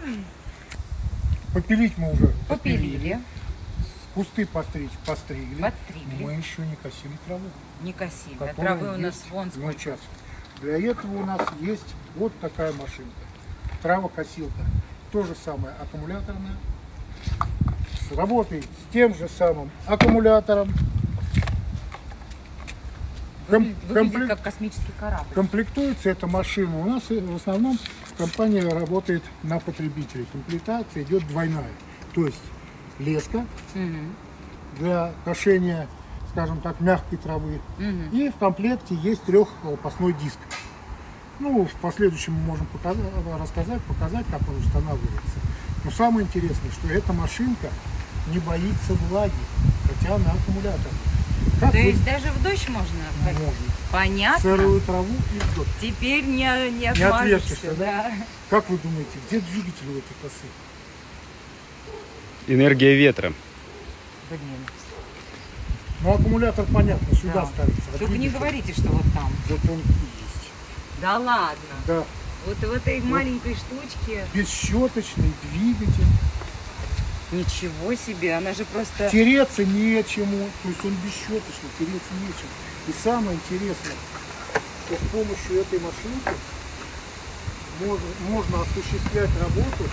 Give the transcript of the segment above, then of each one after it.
Попилить мы уже Попилили. Кусты постричь постригли. Подстригли. Мы еще не косили траву. Не косили. А которая травы у нас есть вон на сколько. участке. Для этого у нас есть вот такая машинка. Травокосилка. То же самое аккумуляторная. Работает с тем же самым аккумулятором. Выглядит как космический корабль. Комплектуется эта машина. У нас в основном компания работает на потребителей. Комплектация идет двойная. То есть леска для кошения, скажем так, мягкой травы. И в комплекте есть трехлопастной диск. Ну, в последующем мы можем показать, как он устанавливается. Но самое интересное, что эта машинка не боится влаги, хотя она аккумулятор. То есть даже в дождь можно? Можно. Понятно. Сырую траву и в дождь. Теперь не отвертишься, отвертишься, да? Как вы думаете, где двигатель у этой косы? Энергия ветра. Блин. Ну, аккумулятор, понятно, сюда Да. ставится. а Только не двигатель, говорите, что вот там. вот он и есть. Да ладно. Да. Вот в этой маленькой штучке. Бесщеточный двигатель. Ничего себе, она же просто... Тереться нечему. То есть он бесщеточный, тереться нечему. И самое интересное, что с помощью этой машинки можно осуществлять работу.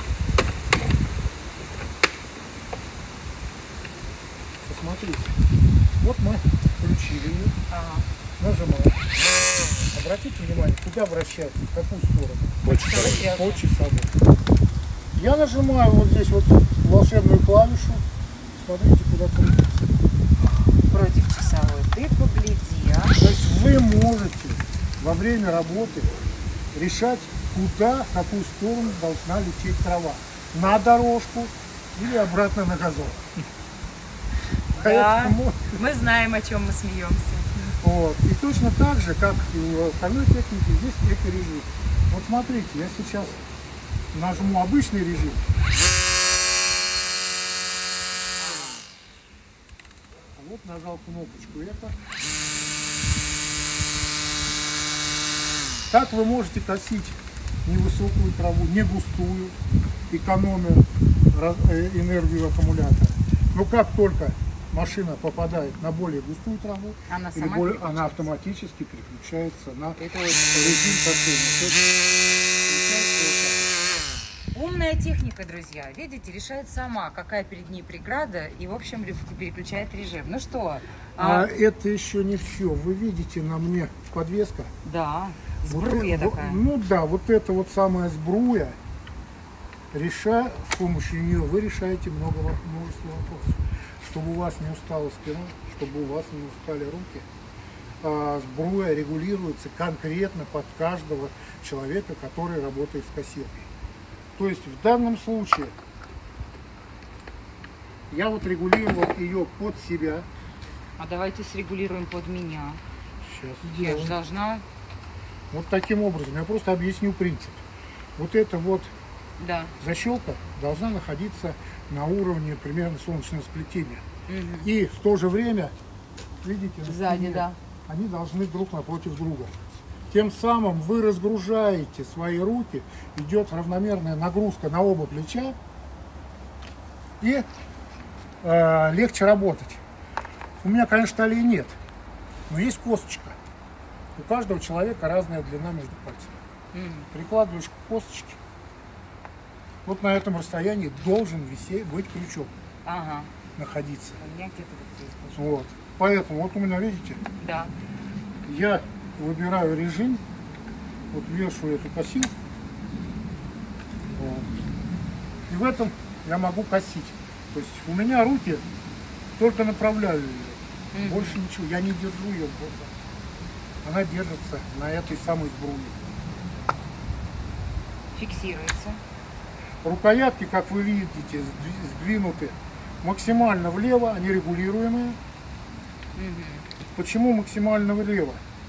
Посмотрите. Вот мы включили ее. Ага. Нажимаем. Обратите внимание, куда вращается, в какую сторону? По часовой. Я нажимаю вот здесь вот волшебную клавишу. Смотрите, куда крутится. Против часовой. Ты погляди, а. То есть вы можете во время работы решать, куда, в какую сторону должна лететь трава. На дорожку или обратно на газон. Да, Поэтому, мы знаем, о чем мы смеемся. вот. И точно так же, как и в остальной технике, есть эко-режим. Вот смотрите, я сейчас нажму обычный режим. А вот нажал кнопочку эко. Так вы можете косить невысокую траву, не густую, экономя энергию аккумулятора. Но как только машина попадает на более густую траву, она автоматически переключается на режим косения. Умная техника, друзья. Видите, решает сама, какая перед ней преграда, и, в общем, переключает режим. Ну что? Это еще не все. Вы видите на мне подвеска? Да, сбруя такая. Ну да, вот это вот самая сбруя. С помощью нее вы решаете множество вопросов. Чтобы у вас не устала спина, чтобы у вас не устали руки. Сбруя регулируется конкретно под каждого человека, который работает с косилкой. То есть в данном случае я вот регулировал ее под себя. А давайте срегулируем под меня. Сейчас Я же сделаем. должна... Вот таким образом. Я просто объясню принцип. Вот эта вот защелка должна находиться на уровне примерно солнечного сплетения. И в то же время, видите, сзади, они должны друг напротив друга. Тем самым вы разгружаете свои руки, идет равномерная нагрузка на оба плеча, и легче работать. У меня, конечно, талии нет, но есть косточка. У каждого человека разная длина между пальцами. Прикладываешь к косточке, вот на этом расстоянии должен быть крючок находиться. У меня где-то вот здесь. Вот. Поэтому вот у меня, видите, я выбираю режим, вот вешаю эту косилку, вот. И в этом я могу косить. То есть у меня руки только направляю ее, больше ничего, я не держу ее, она держится на этой самой сбруе. Фиксируется. Рукоятки, как вы видите, сдвинуты максимально влево, они регулируемые. Почему максимально влево?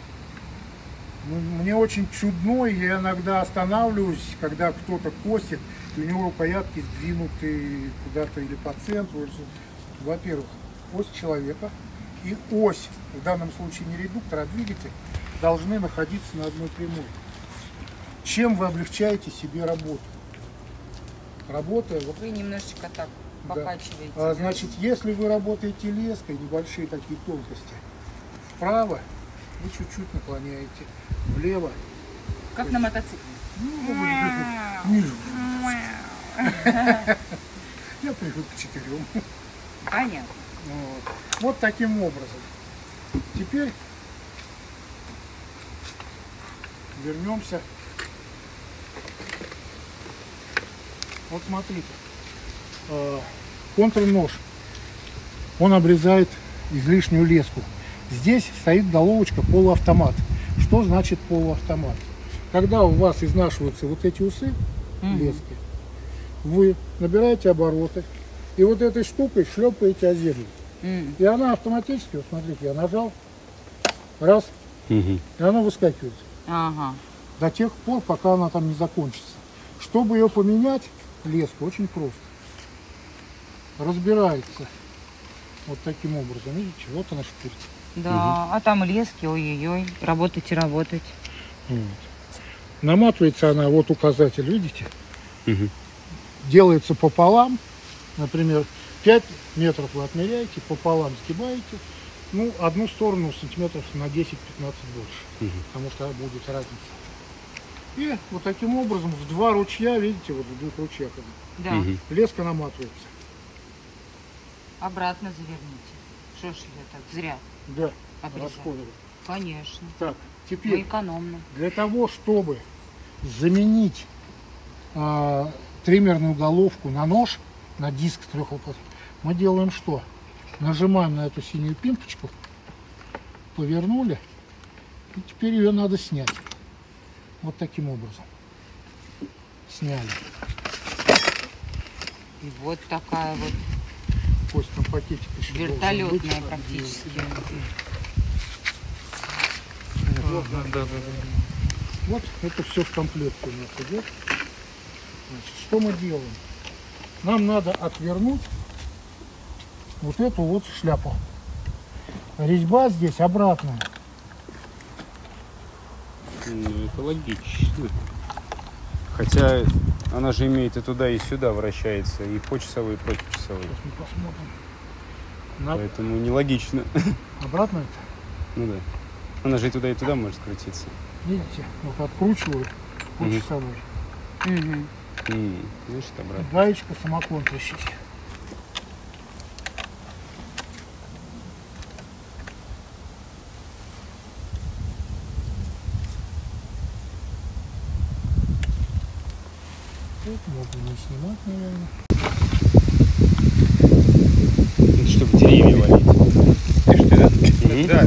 Мне очень чудно, и я иногда останавливаюсь, когда кто-то косит, и у него рукоятки сдвинуты куда-то или по центру. Во-первых, ось человека и ось, в данном случае не редуктор, а двигатель, должны находиться на одной прямой. Чем вы облегчаете себе работу? работая. Вот, Вы немножечко так да. покачиваете. Да? Значит, если вы работаете леской, небольшие такие тонкости, вправо вы чуть-чуть наклоняете, влево. Как на мотоцикле. Ниже. Я привык к 4. Понятно. Вот таким образом. Теперь вернемся. Вот смотрите. Контрнож. Он обрезает излишнюю леску. Здесь стоит головочка полуавтомат. Что значит полуавтомат? Когда у вас изнашиваются вот эти усы, лески, вы набираете обороты и вот этой штукой шлепаете о землю. И она автоматически, вот смотрите, я нажал, раз, и она выскакивает. До тех пор, пока она там не закончится. Чтобы ее поменять, леску очень просто. Разбирается вот таким образом. Видите, вот она шпиль. Да, а там лески, ой-ой-ой, работайте. Вот. Наматывается она, вот указатель, видите? Делается пополам. Например, 5 метров вы отмеряете, пополам сгибаете. Ну, одну сторону сантиметров на 10-15 больше. Потому что будет разница. И вот таким образом в 2 ручья, видите, вот в 2 ручьях Да. леска наматывается. Обратно заверните. Что ж я так зря Да, обрезала? расходовать. Конечно. Так, Мы теперь экономно. для того, чтобы заменить триммерную головку на нож, на диск трехлопастный, мы делаем что? Нажимаем на эту синюю пимпочку, повернули, и теперь ее надо снять. Вот таким образом. Сняли. И вот такая вот Пусть там пакетик еще вертолетная должен быть. практически. Вот это все в комплекте у нас идет. Значит, что мы делаем? Нам надо отвернуть вот эту вот шляпу. Резьба здесь обратная. Ну, это логично. Хотя она же имеет и туда, и сюда вращается, и по часовой, и против часовой. Сейчас мы посмотрим. Поэтому нелогично. Обратно это? Ну да. Она же и туда может крутиться. Видите? Вот откручиваю по часовой. Значит, обратно. Гаечка самокон тащить. Тут можно не снимать, наверное. Это чтобы деревья валить. Пишите, да? Да,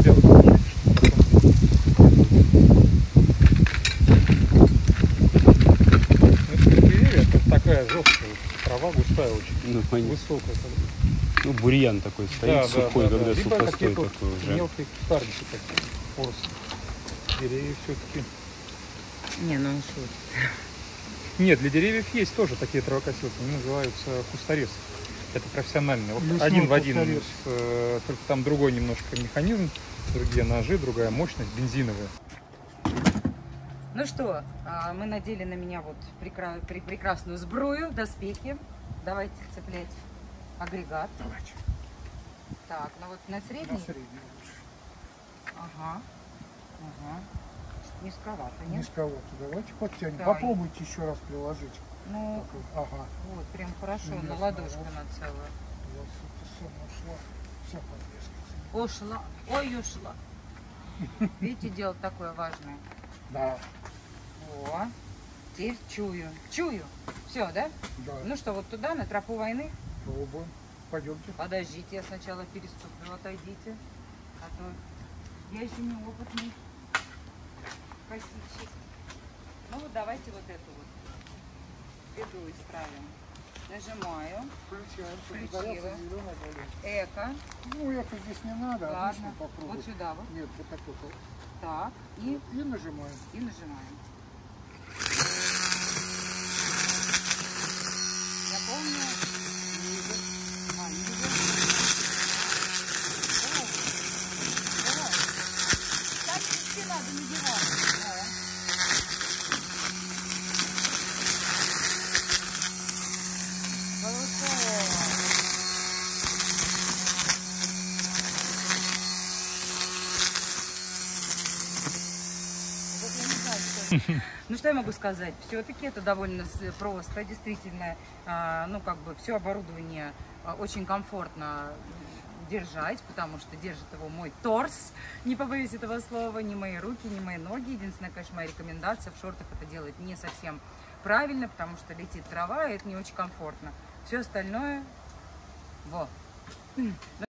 деревья, это такая жесткая, трава густая очень, Ну, понятно. высокая. Ну, бурьян такой стоит, сухой, когда Либо сухостой какие-то такой уже. мелкие кустарники такие, поросли. Деревья все-таки. Не, ну он шутит. Нет, для деревьев есть тоже такие травокосилки, они называются кустарез. Это профессиональные. Вот Лесной один в один, кустарез. только там другой немножко механизм, другие ножи, другая мощность, бензиновая. Ну что, мы надели на меня вот прекрасную сбрую, доспехи. Давайте цеплять агрегат. Давайте. Так, ну вот на На средний. средний лучше. Ага. Низковато, нет? Низковато. Давайте подтянем. Да. Попробуйте еще раз приложить. Ну, Ага. вот, прям хорошо, Ну, на ясно, ладошку вот. на целую. Вот это самое ушла. Вся подвеска. Ушла, ой, ушла. Видите, дело такое важное. Да. О, теперь чую. Чую. Все, да? Да. Ну что, вот туда, на тропу войны? Пробуем. Пойдемте. Подождите, я сначала переступлю, отойдите. А то я еще неопытный косильщик. Ну вот давайте вот эту вот беду исправим. Нажимаю. Включаем. Включила. Загорелся зеленый огонек. Эко. Ну, это здесь не надо. Ладно. Обычно попробуй. Вот сюда вот. Нет, вот так вот. Так. И нажимаем. нажимаем. Я помню. Ниже. Ниже. Давай. Так не надо, не девай. Ну, что я могу сказать? Все-таки это довольно просто, действительно. Ну, как бы, все оборудование очень комфортно держать, потому что держит его мой торс, не побоюсь этого слова, не мои руки, не мои ноги. Единственная, конечно, моя рекомендация, в шортах это делать не совсем правильно, потому что летит трава, и это не очень комфортно. Все остальное, во.